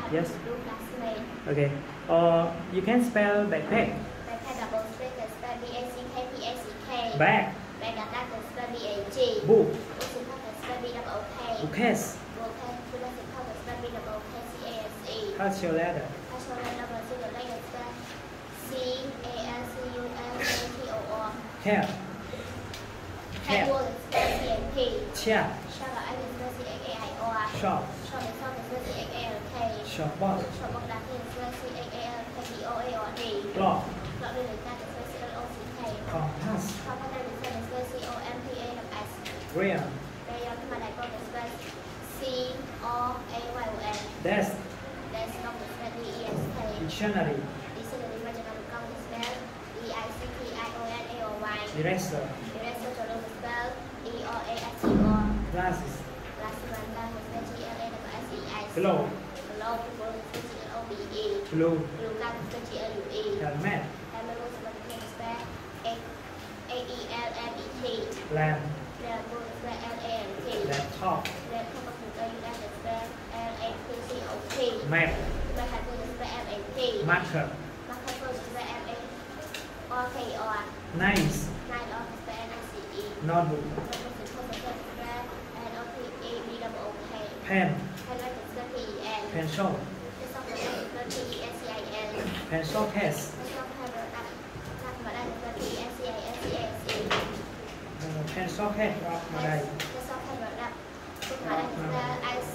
Yes. Blue classmate. Okay. Or you can spell backpack. Backpack double space can spell B-A-C-K-P-A-C-K. Bag. Bag can spell B-A-G. Book. Book simple can spell B-double-K. Bookcase. Bookcase. Book simple can spell B-double-K-C-A-S-E. Partial letter. Partial letter single letter spell C-A-L-C-U-L-A-T-O-R. Cap. Cat word spell C-A-P. Chair. Shop I can spell C-A-A-I-O-R. Shop. Shop can spell C-A-A-L-K. Shopbox. Shop box can spell C-A-A-L-K-B-O-A-R-D. Clock. Clock đơn can spell C-L-O-C-K. Compass. Compass đơn spell C-O-M-P-A-S. Rail. Rayon nhưng mà đại con spell C-O-A-Y-O-N. Desk. Desk con spell D-E-S-K. Dictionary. Dictionary mà cho con spell E-I-C-T-I-O-N-A-O-Y. Eraser. Eraser cho đơn spell E-R-A-S-E-R. Glasses. Glasses mà con spell G-L-A-S-S-E-I. Glove. Glove con spell G-L-O-V-E. Glue. Glue con spell G-L-U-E. Helmet. Helmet con spell A-E-L-M-E-T. Lamp. Lamp con spell L-A-M-P. Laptop. Laptop con spell L-A-P-C-O-P. Map. Map con spell M-A-P. Marker. Marker con spell M-A-R-K-E-R. Nice. Nine on spell N-I-C-E. Notebook. N-O-T-A-B-O-O-K. Pen. Pen con spell P-E-N. Pencil. Pencil con spell P-E-N-C-I-N. Pencil case. Pencil pen mà đây là P-E-N-C-I-N-C-A-S-E. Pencil case អត់មកដៃ Pencil pen mà đây là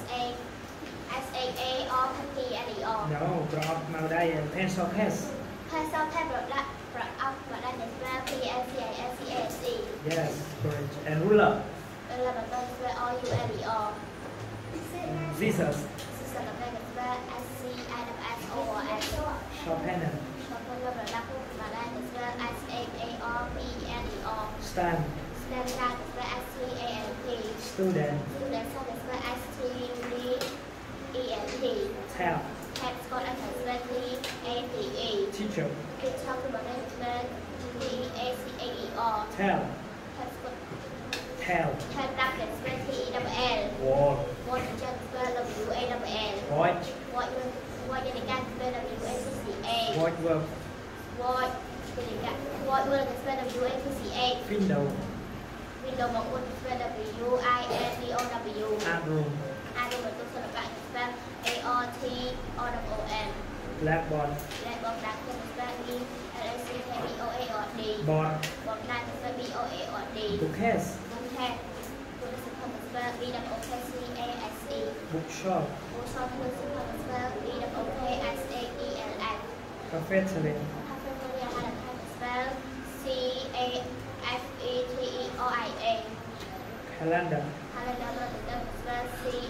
S-A-A-R P-N-E-R. No ប្រអប់មកដៃ pencil case Pencil pen mà đây mà đây là P-E-N-C-I-N-C-A-S-E. yes correct and ruler Đây là bằng tên R-U-L-E-R. scissors Scissors là đây là S-C-I-S-S-O-R-S. sharpener Sharpener là bằng mà đây là S-H-A-R-P-N-E-R. stand Stand là S-T-A-N-T. student Student là S-T-U-D-E-N-T. tab Tab con là S-T-A-P-E. teacher Teacher là bằng tên T-A-C-A-E-R. tell Tab con tell tab đáp là T-E-L-L. wall Watch chân là W-A-L-L. watch Watch trên này can là W-A-C-C-A. watch work Watch trên này can watch là W-A-C-C-A. window Window mà con là W-I-N-D-O-W. art room Ai mà tôi sẽ là bạn A-O-T-O-W-O-N. blackboard Lại bóng đá trên spell B-L-A-C-K-B-O-A-R-D. board Bóng đá trên spell B-O-A-R-D. bookcase Bóng thang tôi sẽ không spell B-O-K-C-A-S-E. bookshop Bóng shop tôi sẽ không spell B-O-K-S-A-E-L-F. cafeteria Cafeteria hay là spell C-A-F-E-T-E-R-I-A. calendar Calendar là được spell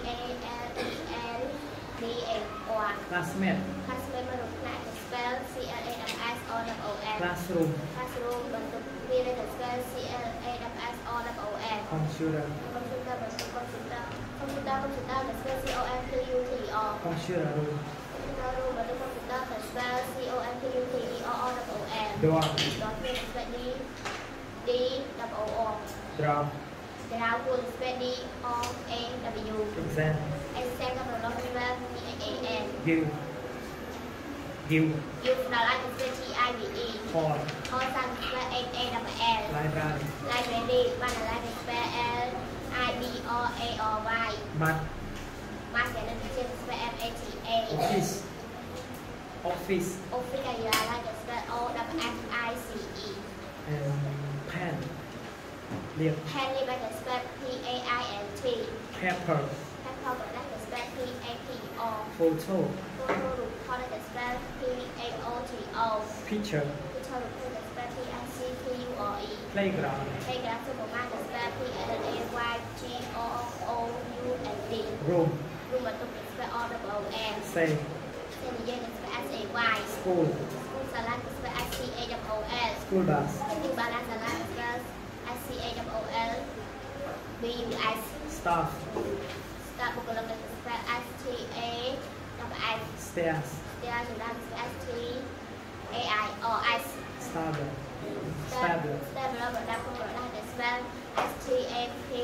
C-A-L-E-N-D-A-R. classmate Classmate mà được lại được spell C-L-A-S-S-O-W-O-N. classroom Classroom mình được ghi lên được spell C-L-A-S-S-O-W-O-N. computer Computer mình được computer. Computer là spell C-O-M-P-U-T-E-R. computer room Computer room mình được computer là spell C-O-M-P-U-T-E-R-O-W-O-N. door Đó là spell D-W-O. drum Draw will spell D-O-A-W. exam Exam là nó spell D-A-N. guild guild You là lại spell T-I-V-E. hall Hall sang spell A-A-W-L. library Library, bạn là library spell L-I-B-R-A-R-Y. mat Mát cái đơn trên spell M-A-T-A. office office Office là library spell O-F-F-I-C-E. and pen liệp Pen là library spell P-A-I-N-T. paper Paper là library spell P-A-P-O. photo Photo là library spell P-A-O-T-O. picture Picture là library spell P-I-C-T-U-R-E. playground Playground là library spell P-L-A-Y-G-O-O-U-N-D. room Room là spell O-W-O-N. say Then the unit is S-A-Y. school School salad is S-C-A-W-O-L. school bus New balance salad is S-C-A-W-O-L. B-U-S. staff Start book là S-T-A-W-S. stairs There to that is S-T-A-I-O-S. stable stable Stable là đáp không là is spelled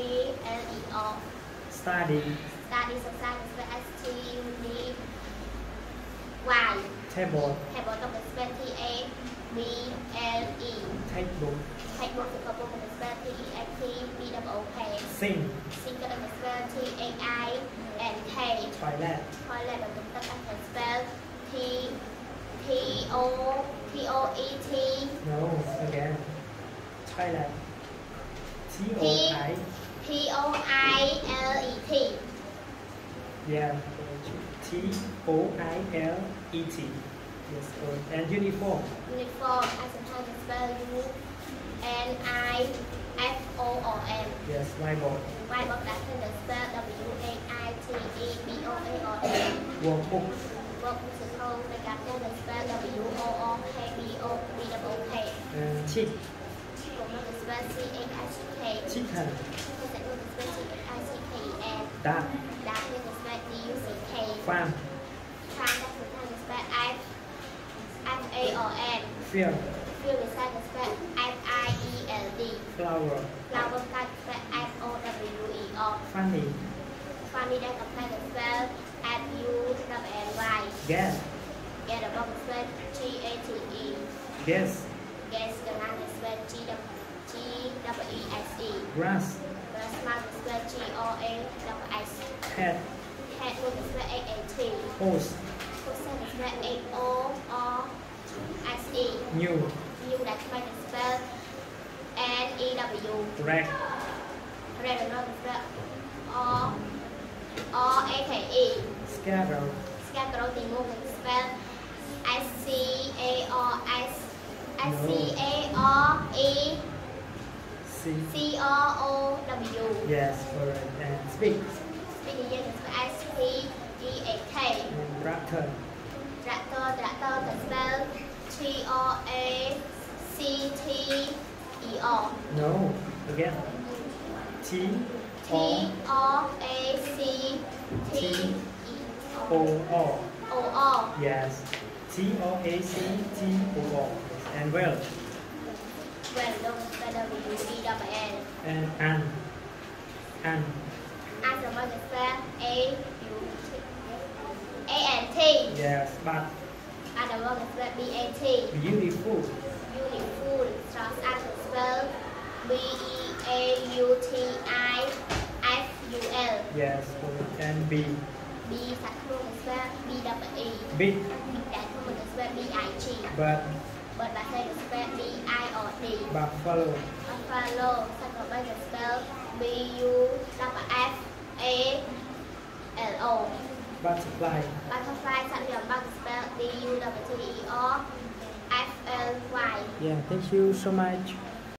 S-T-A-P-L-E-R. study Study subside is S-T-U-D Table. Table ต้องเป็น spell T A B L E Textbook. Textbook คือ book เป็น spell T E X T B O O K Sink. Sink ก็ต้องเป็น spell T A I N K Toilet. Toilet แบบต้องเป็น spell T O E T No. Again. Toilet. T O I. T O I L E T Yeah. T O I L E T. Yes. Good. And uniform. Uniform I sometimes spell U N I F O R M Yes. Whiteboard. Whiteboard ได้คือ spell W A I T E B O A R M Workbook. Work คือเขาในการเรียน spell W O R K B O B O K Chick. ผมต้อง spell C A I C K Chicken. คือแต่ต้อง spell C A I C K E N Duck. ดักคือ spell D U C K Farm. ทางก็คือทาง spell F A R N Field. Field คือทาง spell F I E L D Flower. เราบนการ spell F O W E R Funny. ฟันนี้ได้กับทาง spell F U W N Y Gas. แกดับเบิล spell G A T E Gas. Gas กับทาง spell G W E S E Grass. Grass มา spell G R A W S Pet. Hat รวม spell A A T Hose. Person spell A O R S E New. New ได้ทำไมถึง spell N E W Rag. Red รวม spell R A K E Scarecrow. Scarecrow ตีมุก spell S C A R S S C A R E C. C R O W Yes. Correct. And speak. Speak again S P E A K And tractor. Tractor เป็น spell T R A C T E R No. Again. T. T O. R A C T E O. R O. O R Yes. T O A C T O O. And well. When don't spell W E W N And an. An. As the one spell A U T A N T Yes. But and the one spell B A T beautiful. Beautiful trust as spell B E A U T I F U L Yes. Correct. And B. B สักครู่สเปล B W E Big. แต่ครู่สเปล B I G But เบิร์ดบัตเตอร์สเปล B I O D buffalo. Buffalo สักครู่ไปสเปล B U W F A L O Butterfly. Butterfly สักเดียวบังสเปล B U W T E R F L Y Yeah. Thank you so much.